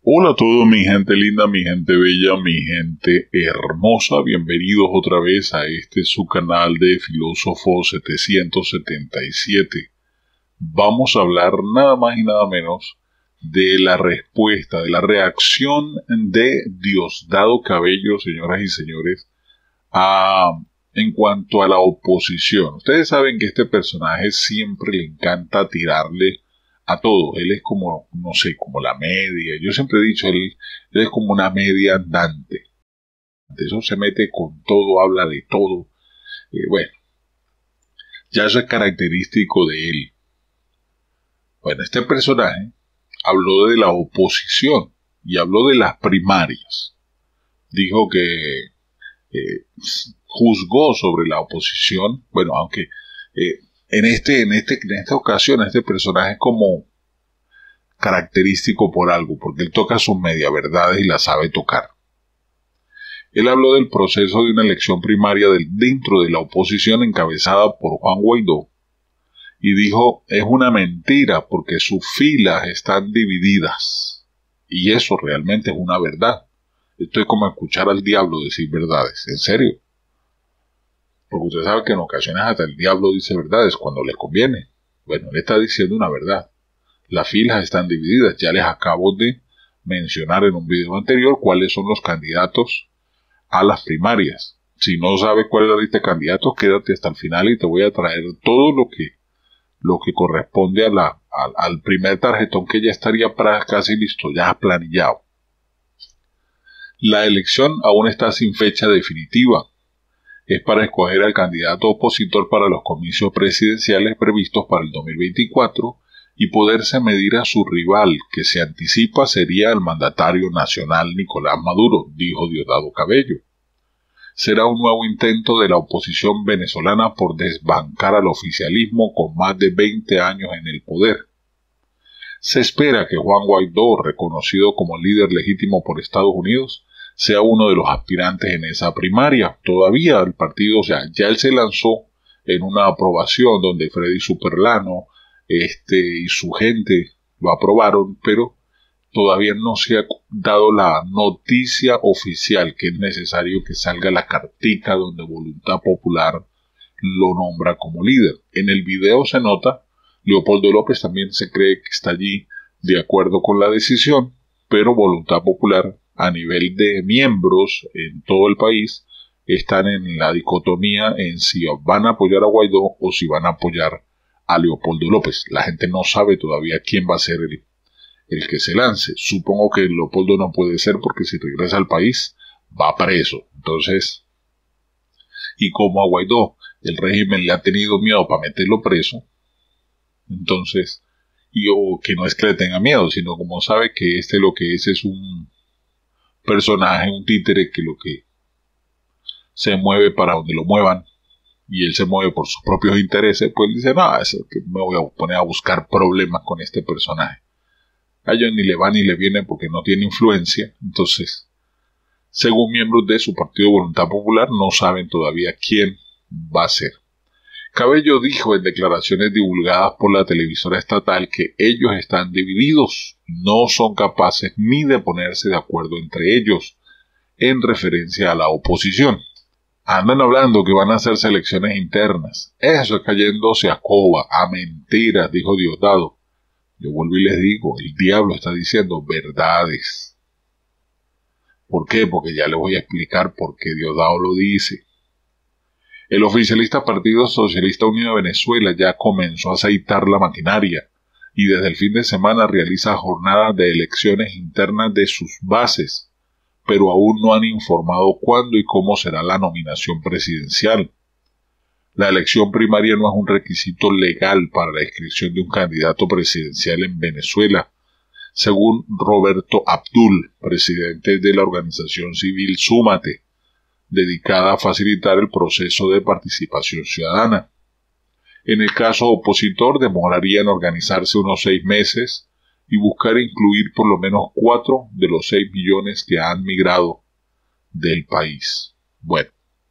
Hola a todos, mi gente linda, mi gente bella, mi gente hermosa. Bienvenidos otra vez a su canal de Filósofo 777. Vamos a hablar nada más y nada menos de la respuesta, de la reacción de Diosdado Cabello, señoras y señores, en cuanto a la oposición. Ustedes saben que este personaje siempre le encanta tirarle a todo. Él es como, no sé, como la media. Yo siempre he dicho, él es como una media andante. De eso se mete con todo, habla de todo. Bueno, ya eso es característico de él. Bueno, este personaje habló de la oposición y habló de las primarias. Dijo que juzgó sobre la oposición. Bueno, aunque en esta ocasión este personaje es como característico por algo, porque él toca sus media verdades y las sabe tocar. Él habló del proceso de una elección primaria dentro de la oposición encabezada por Juan Guaidó y dijo, es una mentira porque sus filas están divididas. Y eso realmente es una verdad. Esto es como escuchar al diablo decir verdades, en serio. Porque usted sabe que en ocasiones hasta el diablo dice verdades cuando le conviene. Bueno, él está diciendo una verdad. Las filas están divididas. Ya les acabo de mencionar en un video anterior cuáles son los candidatos a las primarias. Si no sabes cuál es la lista de candidatos, quédate hasta el final y te voy a traer todo lo que corresponde al primer tarjetón que ya estaría casi listo, ya planillado. La elección aún está sin fecha definitiva. Es para escoger al candidato opositor para los comicios presidenciales previstos para el 2024 y poderse medir a su rival, que se anticipa sería el mandatario nacional Nicolás Maduro, dijo Diosdado Cabello. Será un nuevo intento de la oposición venezolana por desbancar al oficialismo con más de 20 años en el poder. Se espera que Juan Guaidó, reconocido como líder legítimo por Estados Unidos, sea uno de los aspirantes en esa primaria. Todavía el partido, ya él se lanzó en una aprobación donde Freddy Superlano y su gente lo aprobaron, pero todavía no se ha dado la noticia oficial que es necesario que salga la cartica donde Voluntad Popular lo nombra como líder. En el video se nota, Leopoldo López también se cree que está allí de acuerdo con la decisión, pero Voluntad Popular a nivel de miembros en todo el país están en la dicotomía en si van a apoyar a Guaidó o si van a apoyar a Leopoldo López. La gente no sabe todavía quién va a ser el que se lance. Supongo que Leopoldo no puede ser porque si regresa al país va preso. Entonces, y como a Guaidó el régimen le ha tenido miedo para meterlo preso, entonces, o que no es que le tenga miedo, sino como sabe que lo que es un personaje, un títere que lo que se mueve para donde lo muevan y él se mueve por sus propios intereses, pues dice, no, eso que me voy a poner a buscar problemas con este personaje. A ellos ni le va ni le viene porque no tiene influencia. Entonces, según miembros de su partido Voluntad Popular, no saben todavía quién va a ser. Cabello dijo en declaraciones divulgadas por la televisora estatal que ellos están divididos, no son capaces ni de ponerse de acuerdo entre ellos, en referencia a la oposición. Andan hablando que van a hacerse elecciones internas. Eso es cayéndose a coba, a mentiras, dijo Diosdado. Yo vuelvo y les digo, el diablo está diciendo verdades. ¿Por qué? Porque ya les voy a explicar por qué Diosdado lo dice. El oficialista Partido Socialista Unido de Venezuela ya comenzó a aceitar la maquinaria y desde el fin de semana realiza jornadas de elecciones internas de sus bases, pero aún no han informado cuándo y cómo será la nominación presidencial. La elección primaria no es un requisito legal para la inscripción de un candidato presidencial en Venezuela, según Roberto Abdul, presidente de la organización civil Súmate, dedicada a facilitar el proceso de participación ciudadana. En el caso opositor, demoraría en organizarse unos 6 meses y buscar incluir por lo menos 4 de los 6 millones que han migrado del país. Bueno,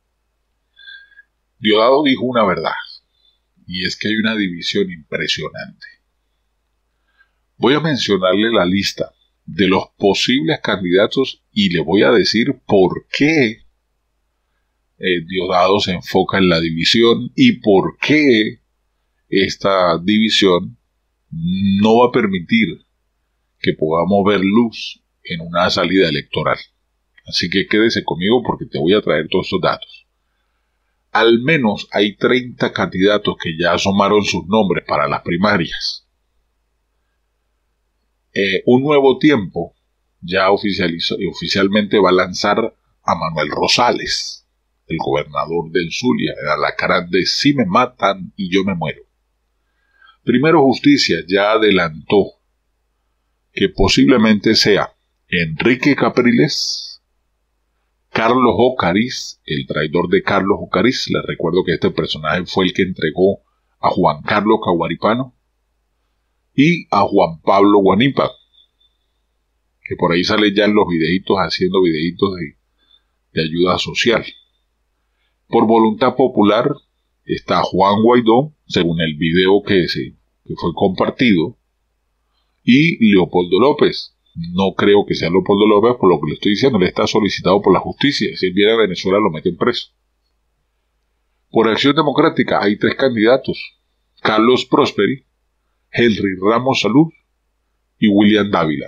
Diosdado dijo una verdad, y es que hay una división impresionante. Voy a mencionarle la lista de los posibles candidatos y le voy a decir por qué Diosdado se enfoca en la división y por qué esta división no va a permitir que podamos ver luz en una salida electoral. Así que quédese conmigo porque te voy a traer todos estos datos. Al menos hay 30 candidatos que ya asomaron sus nombres para las primarias. Un Nuevo Tiempo ya oficialmente va a lanzar a Manuel Rosales, el gobernador del Zulia, el alacrán de Si me matan y yo me muero. Primero Justicia ya adelantó que posiblemente sea Enrique Capriles, Carlos Ocariz, el traidor de Carlos Ocariz. Les recuerdo que este personaje fue el que entregó a Juan Carlos Caguaripano y a Juan Pablo Guanipa, que por ahí sale ya en los videitos haciendo videitos de ayuda social. Por voluntad popular está Juan Guaidó, según el video que fue compartido, y Leopoldo López. No creo que sea Leopoldo López, por lo que le estoy diciendo, él está solicitado por la justicia. Si él viene a Venezuela lo meten preso. Por Acción Democrática hay 3 candidatos: Carlos Prosperi, Henry Ramos Salud y William Dávila.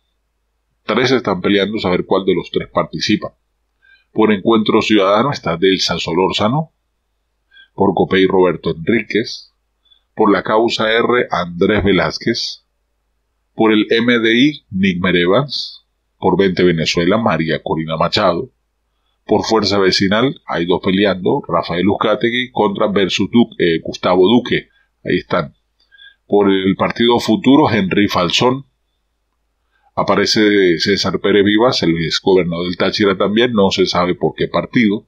3 están peleando a saber cuál de los 3 participa. Por Encuentro Ciudadano está Delsa Solórzano, por COPEI Roberto Enríquez, por la Causa R Andrés Velázquez, por el MDI Nigmer Evans, por 20 Venezuela María Corina Machado, por Fuerza Vecinal hay 2 peleando, Rafael Uzcategui contra versus Gustavo Duque, ahí están. Por el Partido Futuro Henry Falzón, aparece César Pérez Vivas, el ex gobernador del Táchira también, no se sabe por qué partido.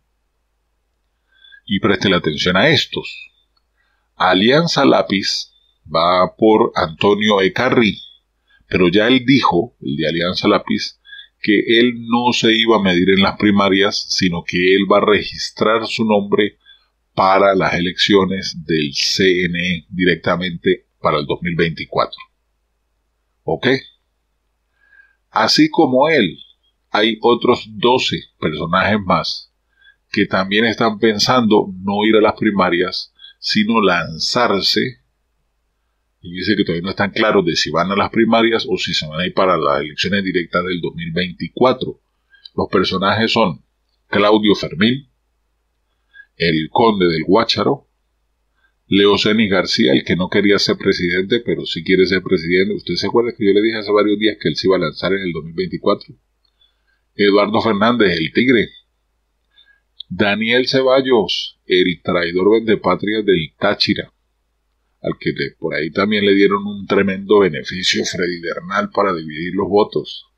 Y preste la atención a estos. Alianza Lápiz va por Antonio Ecarri, pero ya él dijo, el de Alianza Lápiz, que él no se iba a medir en las primarias, sino que él va a registrar su nombre para las elecciones del CNE directamente para el 2024. ¿Ok? Así como él, hay otros 12 personajes más que también están pensando no ir a las primarias, sino lanzarse. Y dice que todavía no están claros de si van a las primarias o si se van a ir para las elecciones directas del 2024. Los personajes son Claudio Fermín, el conde del Guácharo, Leocenis García, el que no quería ser presidente, pero sí quiere ser presidente. ¿Usted se acuerda que yo le dije hace varios días que él se iba a lanzar en el 2024? Eduardo Fernández, el tigre. Daniel Ceballos, el traidor vendepatria del Táchira, al que por ahí también le dieron un tremendo beneficio Freddy Bernal para dividir los votos.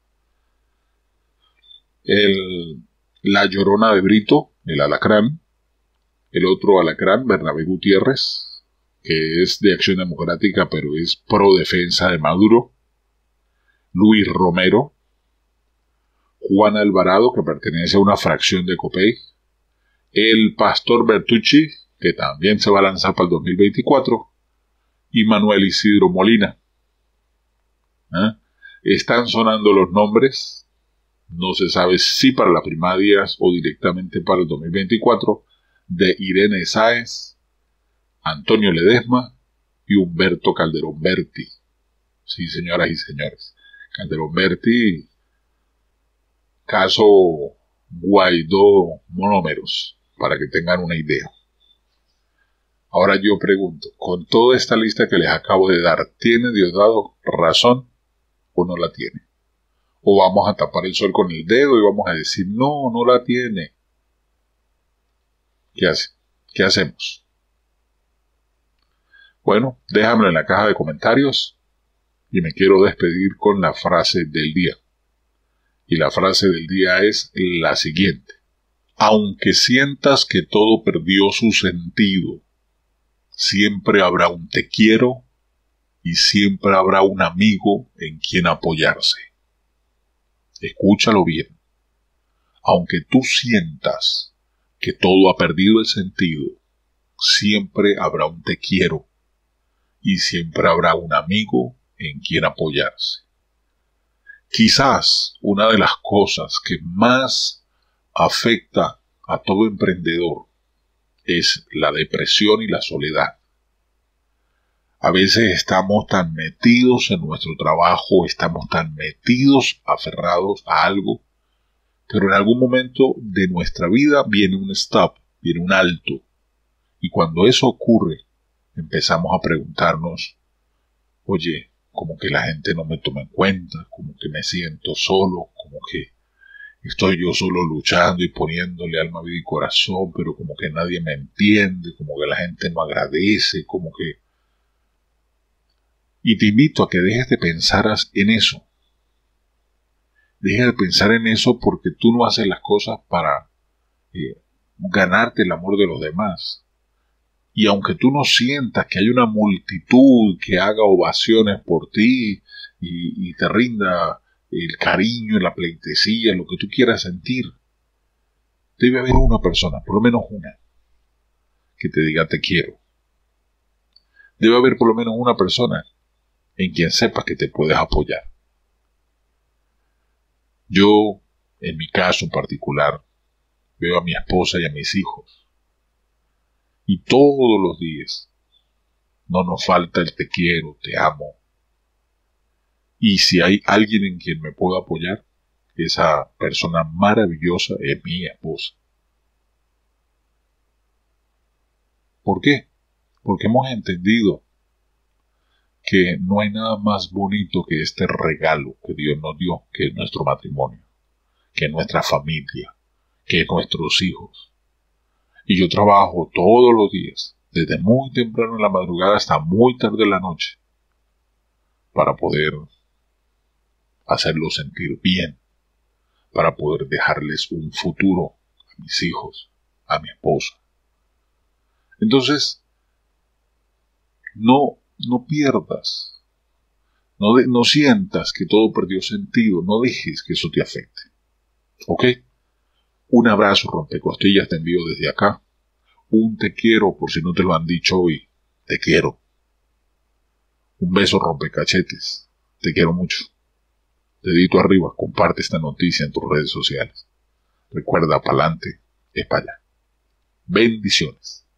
La Llorona de Brito, el alacrán. El otro alacrán, Bernabé Gutiérrez, que es de Acción Democrática, pero es pro defensa de Maduro. Luis Romero. Juan Alvarado, que pertenece a una fracción de COPEI. El Pastor Bertucci, que también se va a lanzar para el 2024. Y Manuel Isidro Molina. Están sonando los nombres. No se sabe si para las primarias o directamente para el 2024. De Irene Sáez, Antonio Ledesma y Humberto Calderón Berti. Sí, señoras y señores. Calderón Berti, caso Guaidó monómeros, para que tengan una idea. Ahora yo pregunto, con toda esta lista que les acabo de dar, ¿tiene Diosdado razón o no la tiene? ¿O vamos a tapar el sol con el dedo y vamos a decir, no, no la tiene? ¿Qué hacemos? Bueno, déjamelo en la caja de comentarios y me quiero despedir con la frase del día. Y la frase del día es la siguiente. Aunque sientas que todo perdió su sentido, siempre habrá un te quiero y siempre habrá un amigo en quien apoyarse. Escúchalo bien. Aunque tú sientas que todo ha perdido el sentido, siempre habrá un te quiero y siempre habrá un amigo en quien apoyarse. Quizás una de las cosas que más afecta a todo emprendedor es la depresión y la soledad. A veces estamos tan metidos en nuestro trabajo, estamos tan metidos, aferrados a algo, pero en algún momento de nuestra vida viene un stop, viene un alto. Y cuando eso ocurre, empezamos a preguntarnos, oye, como que la gente no me toma en cuenta, como que me siento solo, como que estoy yo solo luchando y poniéndole alma, vida y corazón, pero como que nadie me entiende, como que la gente no agradece, como que... Y te invito a que dejes de pensar en eso. Deja de pensar en eso porque tú no haces las cosas para ganarte el amor de los demás. Y aunque tú no sientas que hay una multitud que haga ovaciones por ti y te rinda el cariño, la pleitesía, lo que tú quieras sentir, debe haber una persona, por lo menos una, que te diga te quiero. Debe haber por lo menos una persona en quien sepas que te puedes apoyar. Yo, en mi caso en particular, veo a mi esposa y a mis hijos. Y todos los días no nos falta el te quiero, te amo. Y si hay alguien en quien me puedo apoyar, esa persona maravillosa es mi esposa. ¿Por qué? Porque hemos entendido que no hay nada más bonito que este regalo que Dios nos dio, que es nuestro matrimonio, que es nuestra familia, que es nuestros hijos. Y yo trabajo todos los días, desde muy temprano en la madrugada hasta muy tarde en la noche, para poder hacerlos sentir bien, para poder dejarles un futuro a mis hijos, a mi esposa. Entonces, no pierdas, no sientas que todo perdió sentido, no dejes que eso te afecte. ¿Ok? Un abrazo rompecostillas te envío desde acá. Un te quiero por si no te lo han dicho hoy. Te quiero. Un beso rompecachetes. Te quiero mucho. Dedito arriba, comparte esta noticia en tus redes sociales. Recuerda, pa'lante es para allá. Bendiciones.